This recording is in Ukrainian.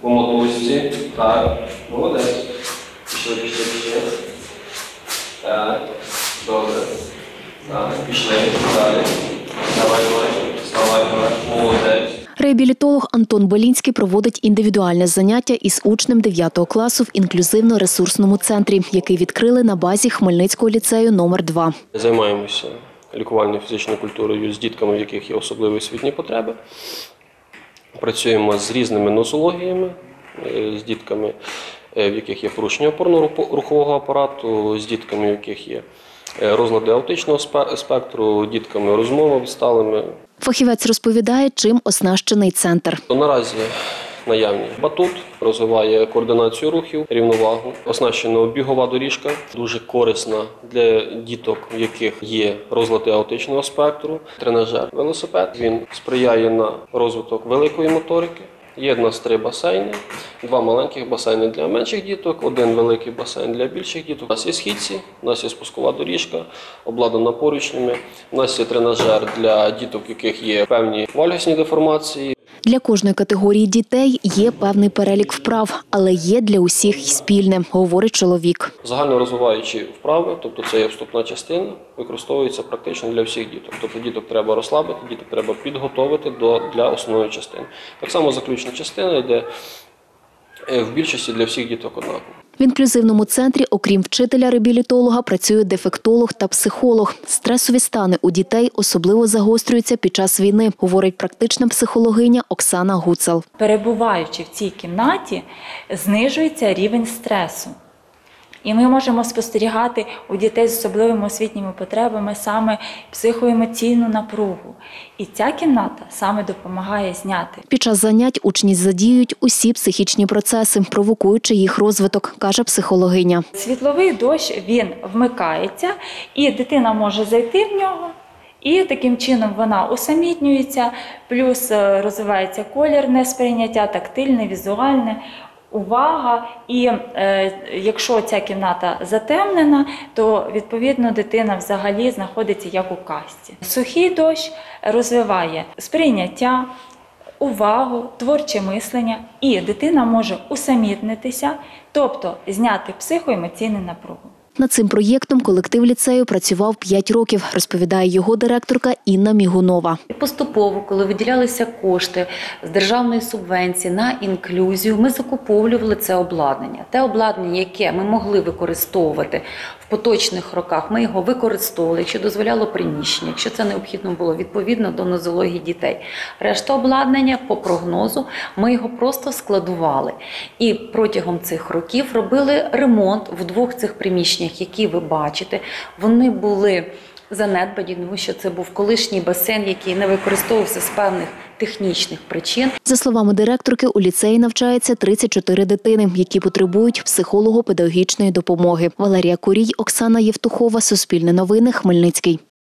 По мотузці. Так. Молодець. Пішли. Так. Добре. Так. Пішли. Далі. Давай. Вставай. Молодець. Реабілітолог Антон Болінський проводить індивідуальне заняття із учнем 9 класу в інклюзивно-ресурсному центрі, який відкрили на базі Хмельницького ліцею номер 2. Займаємося лікувальною фізичною культурою з дітками, в яких є особливі освітні потреби. Працюємо з різними нозологіями, з дітками, в яких є порушення опорно-рухового апарату, з дітками, в яких є розлади аутичного спектру, дітками розмововідсталими. Фахівець розповідає, чим оснащений центр. Наразі наявні батут, розвиває координацію рухів, рівновагу. Оснащена бігова доріжка, дуже корисна для діток, в яких є розлади аутичного спектру. Тренажер велосипед, він сприяє на розвиток великої моторики. Є в нас 3 басейни, 2 маленьких басейни для менших діток, 1 великий басейн для більших діток. У нас є східці, у нас є спускова доріжка, обладнана поручнями. У нас є тренажер для діток, в яких є певні вальгосні деформації. Для кожної категорії дітей є певний перелік вправ, але є для усіх й спільне, говорить чоловік. Загальнорозвиваючі вправи, тобто це є вступна частина, використовується практично для всіх діток. Тобто діток треба розслабити, діток треба підготовити для основної частини. Так само заключна частина йде в більшості для всіх діток однаково. В інклюзивному центрі, окрім вчителя-реабілітолога, працює дефектолог та психолог. Стресові стани у дітей особливо загострюються під час війни, говорить практична психологиня Оксана Гуцел. Перебуваючи в цій кімнаті, знижується рівень стресу. І ми можемо спостерігати у дітей з особливими освітніми потребами саме психоемоційну напругу. І ця кімната саме допомагає зняти. Під час занять учні задіюють усі психічні процеси, провокуючи їх розвиток, каже психологиня. Світловий дощ, він вмикається, і дитина може зайти в нього, і таким чином вона усамітнюється, плюс розвивається колірне сприйняття, тактильне, візуальне. Увага, і якщо ця кімната затемнена, то відповідно дитина взагалі знаходиться як у казці. Сухий дощ розвиває сприйняття, увагу, творче мислення, і дитина може усамітнитися, тобто зняти психоемоційну напругу. Над цим проєктом колектив ліцею працював 5 років, розповідає його директорка Інна Мігунова. Поступово, коли виділялися кошти з державної субвенції на інклюзію, ми закуповували це обладнання. Те обладнання, яке ми могли використовувати в поточних роках, ми його використовували, якщо дозволяло приміщення, якщо це необхідно було відповідно до нозології дітей. Решта обладнання, по прогнозу, ми його просто складували. І протягом цих років робили ремонт в 2 цих приміщеннях, які ви бачите. Вони були занедбані, тому що це був колишній басейн, який не використовувався з певних технічних причин. За словами директорки, у ліцеї навчається 34 дитини, які потребують психолого-педагогічної допомоги. Валерія Курій, Оксана Євтухова, Суспільне новини, Хмельницький.